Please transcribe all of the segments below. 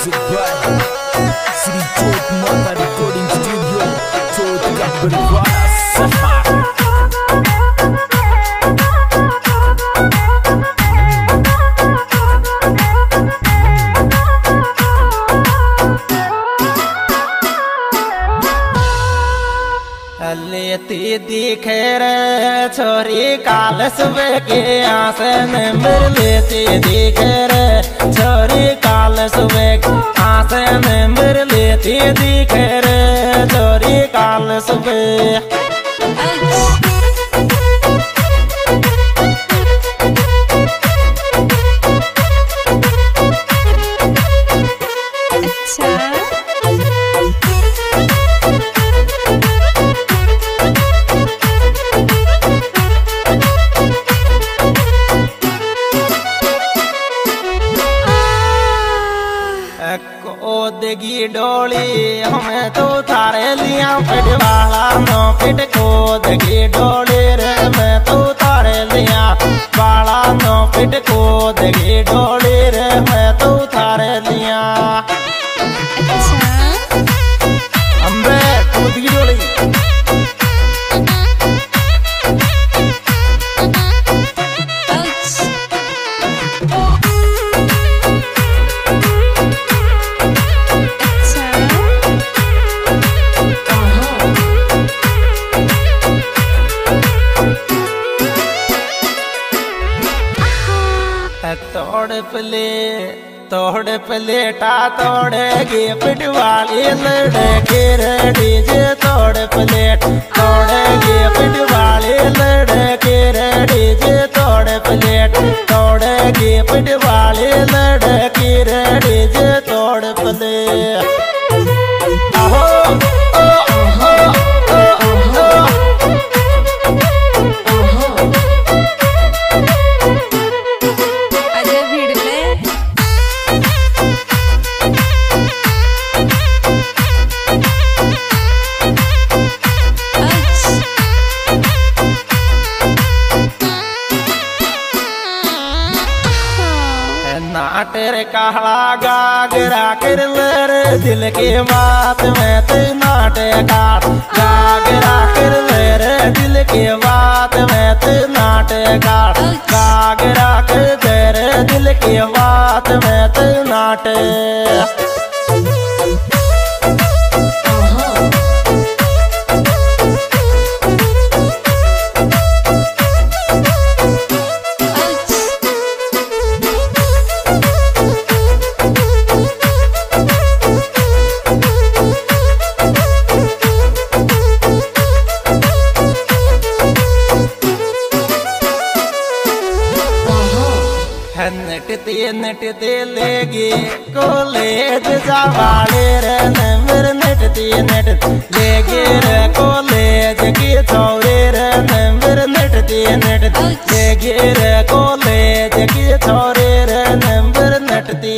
Music by Sri Chot Mata Recording Studio, Chot Kabarwala Sahar. लेती दिखे रे छोरी काल सुबह के आसन मिल लेती दिखे रे छोरी काल सुबह के आसन मिल लेती दिखे रे छोरी काल सुबह। कोदगी डोली हमें तो थारे लिया फिट वाला नो फिट कोदगी डोली रे मैं तो थारे लिया वाला नो फिट कोदगी डोली रे मैं तो थारे लिया। अम्बे कोदगी डोली तोड़ प्लेटा तोड़ेगी पिटवाली लड़के रे डीजे तोड़ प्लेट तोड़ेगी पिटवाली लड़के रे डीजे तोड़ प्लेट तोड़ेगी पिटवाली लड़की रे डीजे तोड़ प्लेट। आहो नाटेर कहला गागरा कर लर दिल के बात में तो नाटे काट गागरा कर लर दिल के बात में तो नाटे काट गागरा कर दिल के बात में तो नाटे। नटते लेगी कॉलेज जावाले रे नंबर नटती नट लेगी रे कॉलेज की छोरे रे नंबर नटती नट लेगी रे कॉलेज की छोरे रे नंबर नटती।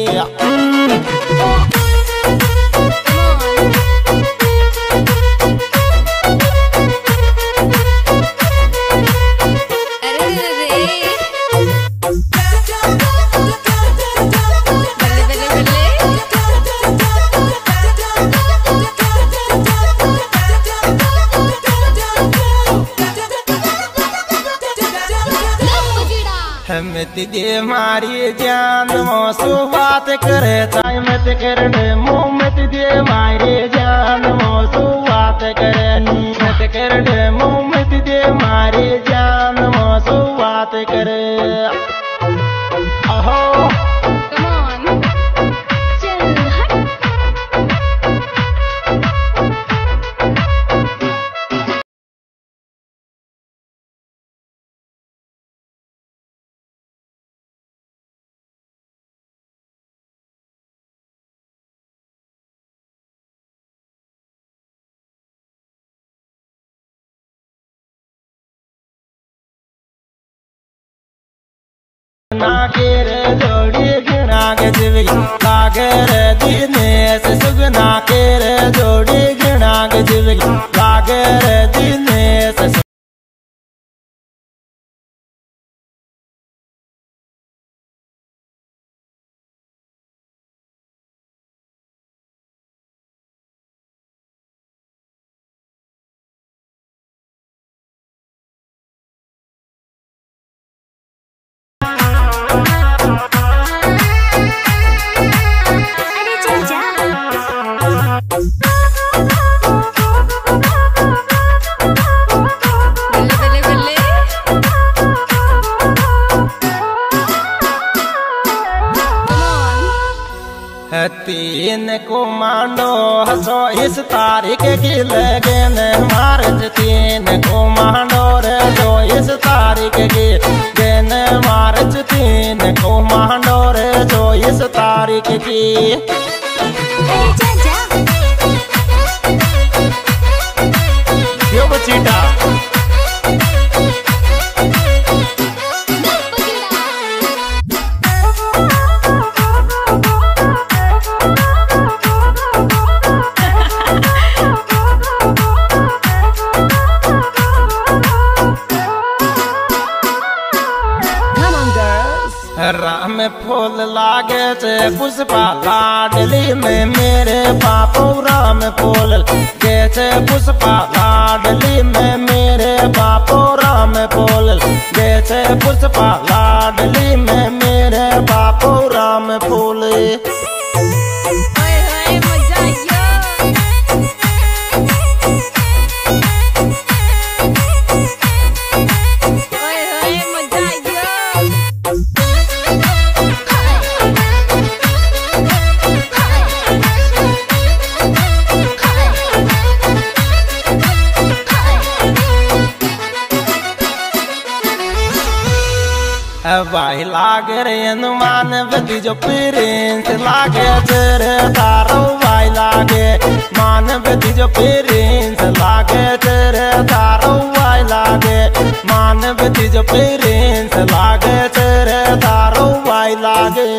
दे मारी जान मोसु बात करे चाहे मत करने मुँह मत दे मारी जान मोसु बात करे मत करने मुँह मत दे मारी जान मोसु बात करे। अहो नागेर जोड़ी गिना गजबी लागर दिनेश सुगना केर जोड़ी गिना गजबी लागर दिनेश। तीन कुमांडो 24 की लगन मार्च 3 कुमांडो रे 24 की दिन मार्च 3 कुमांडो रे 24 की। यो बचीटा राम फूल लागे चे पुष्पा लाडली में मेरे बापू राम फूल गे चे पुष्पा लाडली में मेरे बापू राम फूल गे चे पुष्पा लाडली में मेरे बापू राम फूल। भाई लागे रे हनुमान बदी जो प्रिंस लागे तेरे तारो भाई लागे मान बदी जो प्रिंस लागे तेरे तारो भाई लागे मान बदी जो प्रिंस लागे तेरे तारो भाई लागे।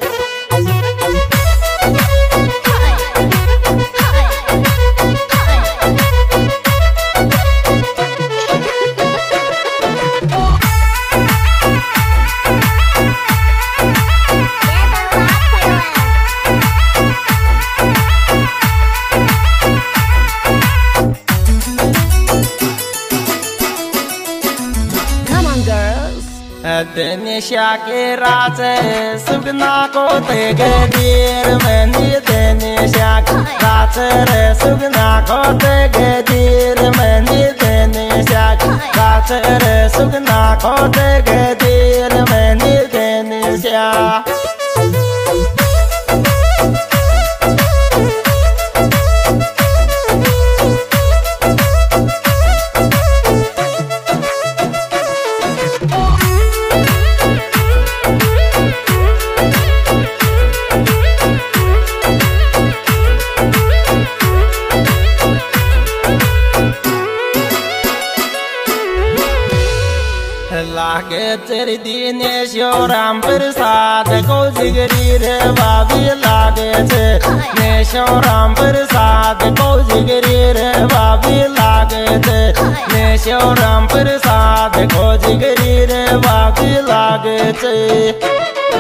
दिनेशा के राज सुगना को तेगे धीर मैंने दिनेशा राज रे सुगना को तेगे धीर मैंने दिनेशा राज रे सुगना को तेगे धीर मैंने दिनेशा। लागे तेरी दिनेश राम प्रसाद को जिगरी रे भाभी लागे थे नेशो राम प्रसाद को जिगरी रे भाभी लागे थे नेशो राम प्रसाद को जिगरी रे भाभी लागे थे।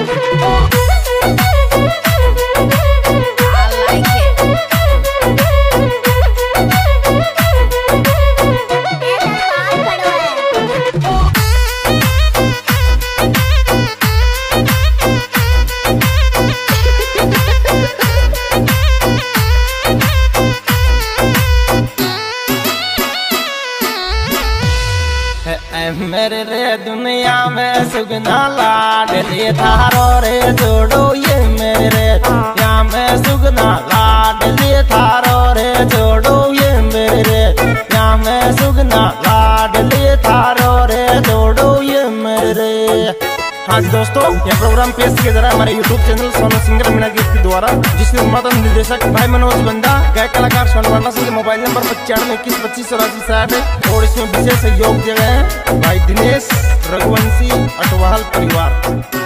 मेरे रे दुनिया में सुगना लाडली थारो रे जोड़ो ये मेरे यहाँ में सुगना लाडली थारो रे जोड़ो ये मेरे यहाँ में सुगना लाडली थारो रे जोड़ो ये मेरे। हाँ दोस्तों, यह प्रोग्राम पेश किया जा रहा है हमारे YouTube channel Sonu singer Meena गीत के द्वारा, जिसके निर्माता निर्देशक भाई मनोज बंदा, गायक कलाकार सोनवर्णा सिंह के मोबाइल नंबर 952125 है और इसमें विशेष सहयोग दिया गया है भाई दिनेश रघुवंशी अटवाल परिवार।